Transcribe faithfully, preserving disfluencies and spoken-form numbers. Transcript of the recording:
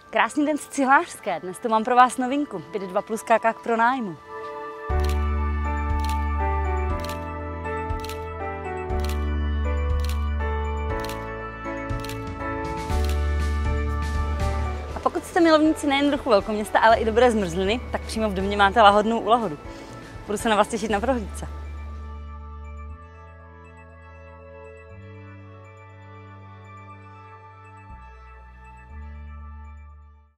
Krásný den z Cihlářské. Dnes tu mám pro vás novinku. Byt dva plus ká k pronájmu. A pokud jste milovníci nejen druhu velkoměsta, ale i dobré zmrzliny, tak přímo v domě máte lahodnou úlahodu. Budu se na vás těšit na prohlídce.